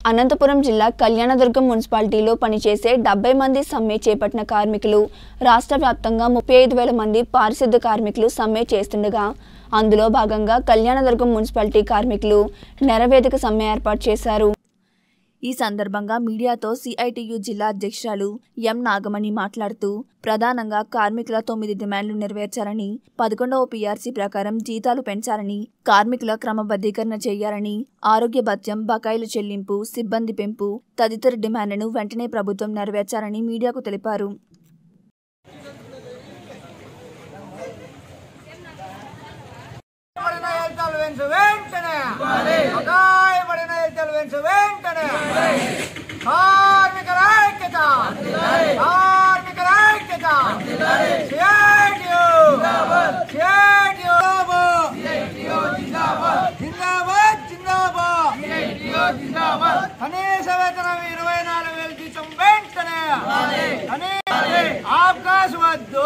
అనంతపురం జిల్లా కళ్యాణదుర్గం మున్సిపాలిటీలో పనిచేసే 70 మంది సమ్మె చేపట్టిన కార్మికులు రాష్ట్ర వ్యాప్తంగా 35,000 మంది పారిశుద్ధ కార్మికులు సమ్మె చేస్తుండగా అందులో భాగంగా కళ్యాణదుర్గం మున్సిపాలిటీ కార్మికులు నెరవేదిక సమ్మె ఏర్పాటు చేశారు। ఈ సందర్భంగా మీడియాతో సిఐటియు జిల్లా అధ్యక్షురాలు ఎం నాగమణి మాట్లాడుతూ ప్రధానంగా కార్మికుల 9 డిమాండ్లు నెరవేర్చాలని 11వ పిఆర్సీ ప్రకారం జీతాలు పెంచాలని కార్మికుల క్రమబద్ధీకరణ చేయాలని ఆరోగ్య భత్యం బకాయిల చెల్లింపు సిబ్బంది పెంపు తదితర డిమాండ్లను వెంటనే ప్రభుత్వం నెరవేర్చాలని మీడియాకు తెలిపారు। कनीस वेतन 24,000 जीతం వెంటనే అవకాశం వద్దు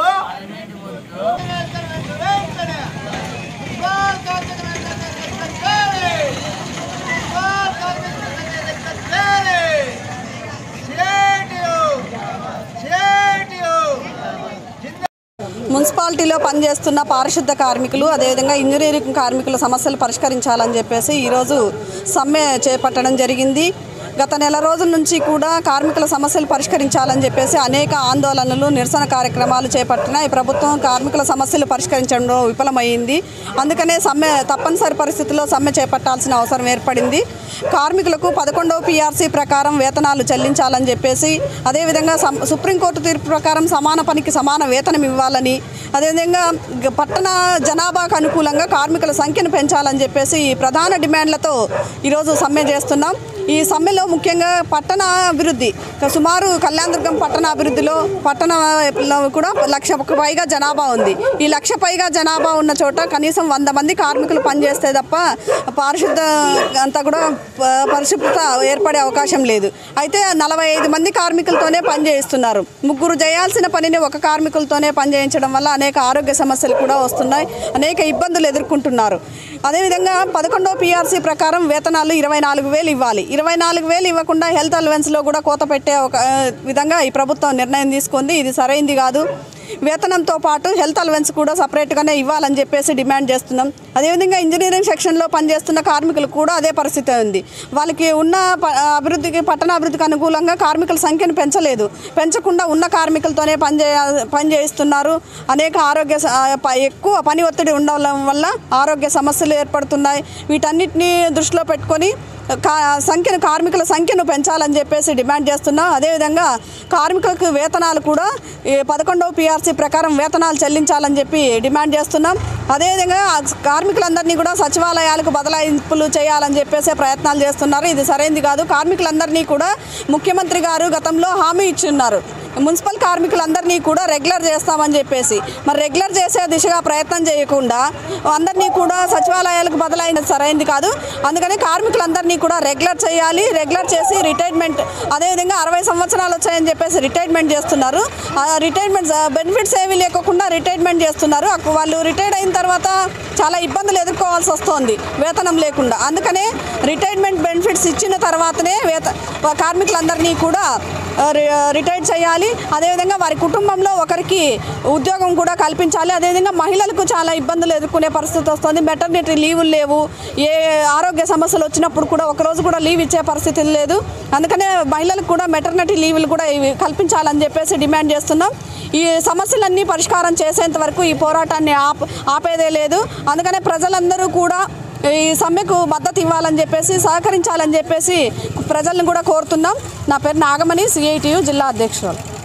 మున్సిపాలిటీలో పనిచేస్తున్న పారిశుద్ధ కార్మికులు అదేవిధంగా ఇంజనీరింగ్ కార్మికుల సమస్యలు పరిష్కరించాలని చెప్పేసి ఈరోజు సమ్మె చేపట్టడం జరిగింది। గత నెల రోజుల నుంచి కూడా కార్మికుల సమస్యలు పరిష్కరించాలని చెప్పేసి అనేక ఆందోళనలు నిరసన కార్యక్రమాలు చేపట్టిన ఈ ప్రభుత్వం కార్మికుల సమస్యలు పరిష్కరించడంలో విఫలమైంది। అందుకనే సమ్మె తప్పనిసరి పరిస్థితుల్లో సమ్మె చేపట్టాల్సిన అవసరం ఏర్పడింది। కార్మికులకు 11వ పిఆర్సీ ప్రకారం వేతనాలు చెల్లించాలని చెప్పేసి అదేవిధంగా సుప్రీంకోర్టు తీర్పు ప్రకారం సమాన పనికి సమాన వేతనం ఇవ్వాలని అదేవిధంగా పట్టణ జనాభాకు అనుకూలంగా కార్మికుల సంఖ్యను పెంచాలని చెప్పేసి ప్రధాన డిమాండ్లతో ఈరోజు సమ్మె చేస్తున్నాం। ఈ సమ్మెలో ముఖ్యంగా పట్టణ అభివృద్ధి సుమారు కళ్యాణదుర్గం పట్టణ అభివృద్ధిలో పట్టణంలో కూడా 1,00,000కు పైగా జనాభా ఉంది। ఈ 1,00,000 పైగా జనాభా ఉన్న చోట కనీసం 100 మంది కార్మికులు పనిచేస్తే తప్ప పారిశుద్ధ అంతా కూడా పరిశుభ్రత ఏర్పడే అవకాశం లేదు। అయితే 45 మంది కార్మికులతోనే పనిచేయిస్తున్నారు। 3 చేయాల్సిన పనిని ఒక కార్మికులతోనే పనిచేయించడం వల్ల అనేక ఆరోగ్య సమస్యలు కూడా వస్తున్నాయి, అనేక ఇబ్బందులు ఎదుర్కొంటున్నారు। అదేవిధంగా 11వ పిఆర్సీ ప్రకారం వేతనాలు 24,000 ఇవ్వాలి। 24,000 ఇవ్వకుండా హెల్త్ అలవెన్స్లో కూడా కోత పెట్టే ఒక విధంగా ఈ ప్రభుత్వం నిర్ణయం తీసుకుంది। ఇది సరైంది కాదు। వేతనంతో పాటు హెల్త్ అలవెన్స్ కూడా సపరేట్గానే ఇవ్వాలని చెప్పేసి డిమాండ్ చేస్తున్నాం। అదేవిధంగా ఇంజనీరింగ్ సెక్షన్లో పనిచేస్తున్న కార్మికులు కూడా అదే పరిస్థితి ఉంది। వాళ్ళకి ఉన్న అభివృద్ధికి పట్టణ అభివృద్ధికి అనుకూలంగా కార్మికుల సంఖ్యను పెంచకుండా ఉన్న కార్మికులతోనే పనిచేయిస్తున్నారు। అనేక ఎక్కువ పని ఒత్తిడి ఉండడం వల్ల ఆరోగ్య సమస్యలు ఏర్పడుతున్నాయి। వీటన్నిటిని దృష్టిలో పెట్టుకొని కార్మికుల సంఖ్యను పెంచాలని చెప్పేసి డిమాండ్ చేస్తున్నాం। అదేవిధంగా కార్మికులకు వేతనాలు కూడా 11వ పిఆర్సీ ప్రకారం వేతనాలు చెల్లించాలని చెప్పి డిమాండ్ చేస్తున్నాం। అదేవిధంగా కార్మికులందరినీ కూడా సచివాలయాలకు బదలాయింపులు చేయాలని చెప్పేసి ప్రయత్నాలు చేస్తున్నారు। ఇది సరైనది కాదు। కార్మికులందరినీ కూడా ముఖ్యమంత్రి గారు గతంలో హామీ ఇచ్చున్నారు, మున్సిపల్ కార్మికులందరినీ కూడా రెగ్యులర్ చేస్తామని చెప్పేసి। మరి రెగ్యులర్ చేసే దిశగా ప్రయత్నం చేయకుండా అందరినీ కూడా సచివాలయాలకు బదలైన సరైనది కాదు। అందుకని కార్మికులందరినీ కూడా రెగ్యులర్ చేయాలి। రెగ్యులర్ చేసి రిటైర్మెంట్ అదేవిధంగా 60 సంవత్సరాలు వచ్చాయని చెప్పేసి రిటైర్మెంట్ చేస్తున్నారు। రిటైర్మెంట్ బెనిఫిట్స్ ఏమీ లేకుండా రిటైర్మెంట్ చేస్తున్నారు। వాళ్ళు రిటైర్డ్ అయిన తర్వాత చాలా ఇబ్బందులు ఎదుర్కోవాల్సి వస్తుంది వేతనం లేకుండా। అందుకనే రిటైర్మెంట్ బెనిఫిట్స్ ఇచ్చిన తర్వాతనే కార్మికులందరినీ కూడా రిటైర్ చేయాలి। అదేవిధంగా వారి కుటుంబంలో ఒకరికి ఉద్యోగం కూడా కల్పించాలి। అదేవిధంగా మహిళలకు చాలా ఇబ్బందులు ఎదుర్కొనే పరిస్థితి వస్తుంది। మెటర్నిటీ లీవులు లేవు, ఏ ఆరోగ్య సమస్యలు వచ్చినప్పుడు కూడా ఒకరోజు కూడా లీవ్ ఇచ్చే పరిస్థితి లేదు। అందుకనే మహిళలకు కూడా మెటర్నిటీ లీవులు కూడా కల్పించాలని చెప్పేసి డిమాండ్ చేస్తున్నాం। ఈ సమస్యలన్నీ పరిష్కారం చేసేంత వరకు ఈ పోరాటాన్ని ఆపేదే లేదు। అందుకనే ప్రజలందరూ కూడా ఈ సమ్మెకు మద్దతు ఇవ్వాలని చెప్పేసి సహకరించాలని చెప్పేసి ప్రజలను కూడా కోరుతున్నాం। నా పేరు నాగమణి, సిఐటియు జిల్లా అధ్యక్షురాలు।